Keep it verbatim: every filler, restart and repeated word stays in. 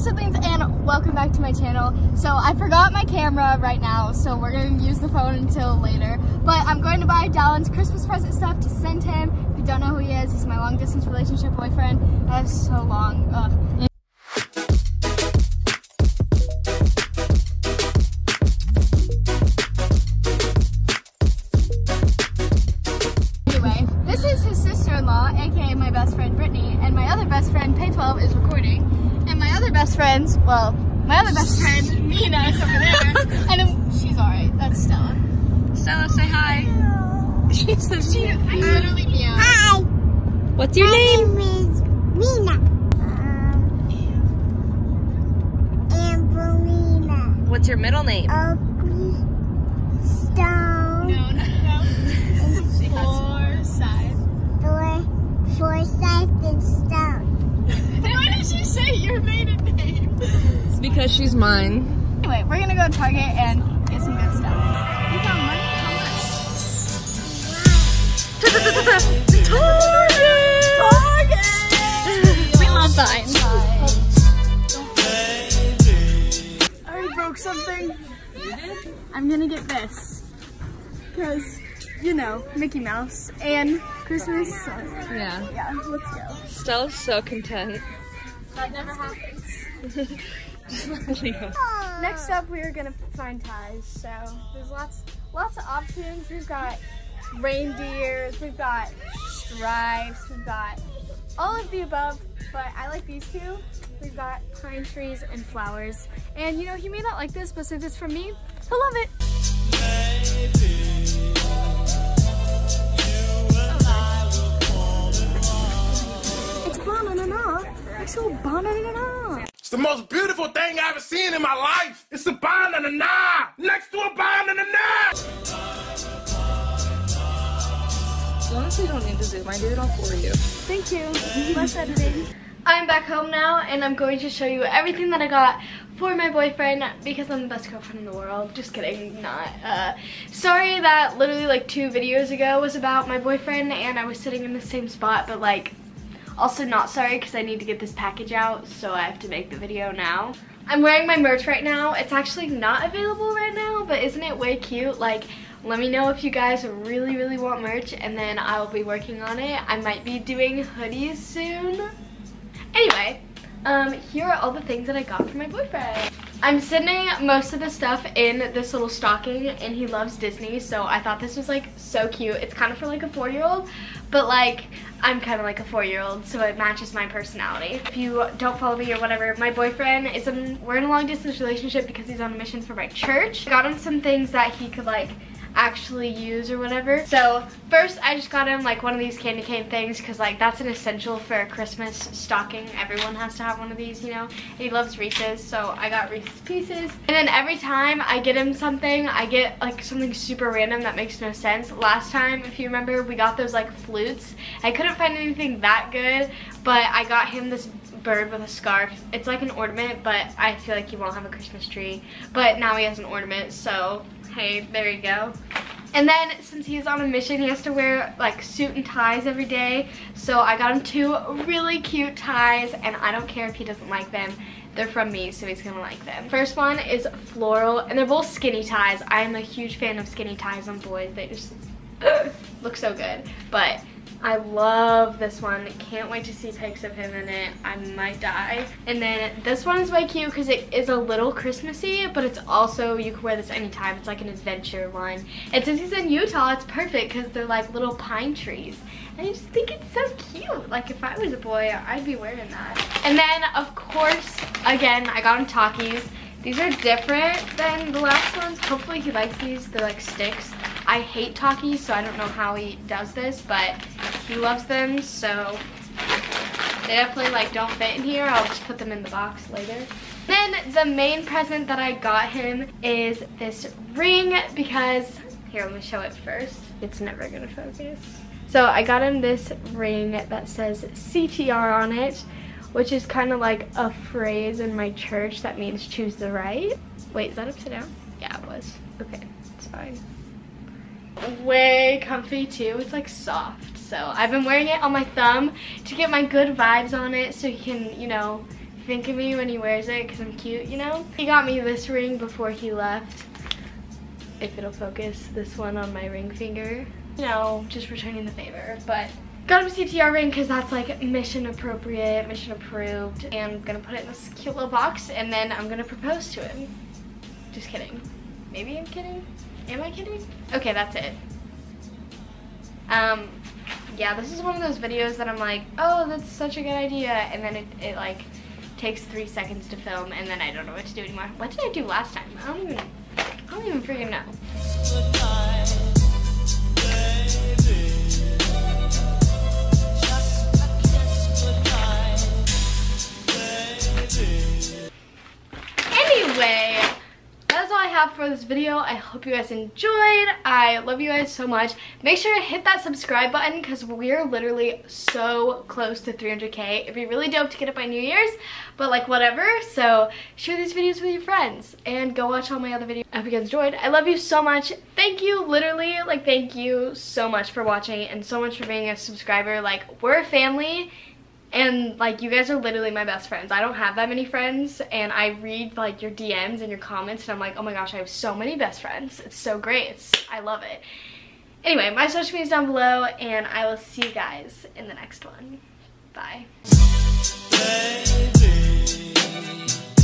siblings, and welcome back to my channel. So I forgot my camera right now, so we're going to use the phone until later. But I'm going to buy Dallin's Christmas present stuff to send him. If you don't know who he is, he's my long distance relationship boyfriend. I have so long. Ugh. Anyway, this is his sister-in-law, aka my best friend Brittany, and my other best friend Pay twelve is recording. And my other best friends, well, my other best friend, Mina, is over there. And then, she's alright, that's Stella. Stella, say hi. She's so she, I literally meow. Hi. What's your My name? name is Mina. Um, Amberina. What's your middle name? Ugly Stone. No, no, no. She has Forsyth. For, Forsyth and Stone. Why did she say your maiden name? It's because she's mine. Anyway, we're gonna go to Target and get some good stuff. We found money? How much? Target! Target! We love signs. I already broke something. I'm gonna get this. Because, you know, Mickey Mouse and Christmas. So, Yeah. yeah, let's go. Stella's so content. That never happens. Leo. Next up, we are gonna find ties. So there's lots, lots of options. We've got reindeers, we've got stripes, we've got all of the above. But I like these two. We've got pine trees and flowers. And you know, he may not like this, but since it's from me, he'll love it. It's banana. It's so banana. It's the most beautiful thing I've ever seen in my life. It's a banana next to a banana. You honestly don't need to zoom. I did it all for you. Thank you. Less editing. I'm back home now, and I'm going to show you everything that I got for my boyfriend because I'm the best girlfriend in the world. Just kidding, not. Uh, sorry that literally like two videos ago was about my boyfriend and I was sitting in the same spot, but like also not sorry because I need to get this package out, so I have to make the video now. I'm wearing my merch right now. It's actually not available right now, but isn't it way cute? Like, let me know if you guys really, really want merch, and then I will be working on it. I might be doing hoodies soon. Anyway, um, here are all the things that I got for my boyfriend. I'm sending most of the stuff in this little stocking, and he loves Disney, so I thought this was like so cute. It's kind of for like a four-year-old, but like I'm kind of like a four-year-old, so it matches my personality. If you don't follow me or whatever, my boyfriend is in, we're in a long-distance relationship because he's on a mission for my church. I got him some things that he could like actually use or whatever. So first I just got him like one of these candy cane things because like that's an essential for a Christmas stocking. Everyone has to have one of these, you know. And he loves Reese's, so I got Reese's Pieces. And then every time I get him something, I get like something super random that makes no sense. Last time, if you remember, we got those like flutes. I couldn't find anything that good, but I got him this bird with a scarf. It's like an ornament, but I feel like he won't have a Christmas tree. But now he has an ornament, so hey, there you go. And then since he's on a mission, he has to wear like suit and ties every day. So I got him two really cute ties, and I don't care if he doesn't like them. They're from me, so he's gonna like them. First one is floral, and they're both skinny ties. I am a huge fan of skinny ties on boys. They just ugh, look so good. But I love this one. Can't wait to see pics of him in it. I might die. And then this one is way cute because it is a little Christmassy, but it's also, you can wear this anytime. It's like an adventure one. And since he's in Utah, it's perfect because they're like little pine trees. And I just think it's so cute. Like if I was a boy, I'd be wearing that. And then of course, again, I got him Takis. These are different than the last ones. Hopefully he likes these. They're like sticks. I hate Takis, so I don't know how he does this, but he loves them, so they definitely like don't fit in here. I'll just put them in the box later. Then the main present that I got him is this ring because, here, let me show it first. It's never gonna focus. So I got him this ring that says C T R on it, which is kind of like a phrase in my church that means choose the right. Wait, is that upside down? Yeah, it was. Okay, it's fine. Way comfy too. It's like soft. So I've been wearing it on my thumb to get my good vibes on it so you can, you know, think of me when he wears it because I'm cute, you know? He got me this ring before he left. If it'll focus, this one on my ring finger. You know, just returning the favor, but got him a C T R ring because that's like mission appropriate, mission approved. And I'm gonna put it in this cute little box and then I'm gonna propose to him. Just kidding. Maybe I'm kidding? Am I kidding? Okay, that's it. Um, yeah, this is one of those videos that I'm like, oh, that's such a good idea. And then it, it like takes three seconds to film and then I don't know what to do anymore. What did I do last time? I don't even, I don't even freaking know. Anyway, that's all I have for this video. I hope you guys enjoyed. I love you guys so much. Make sure to hit that subscribe button because we're literally so close to three hundred K. It'd be really dope to get it by New Year's, but like whatever. So share these videos with your friends and go watch all my other videos. I hope you guys enjoyed. I love you so much. Thank you, literally, like thank you so much for watching and so much for being a subscriber. Like we're a family. And like you guys are literally my best friends. I don't have that many friends and I read like your D Ms and your comments and I'm like, oh my gosh, I have so many best friends. It's so great. It's, I love it. Anyway, my social media is down below and I will see you guys in the next one. Bye. Baby.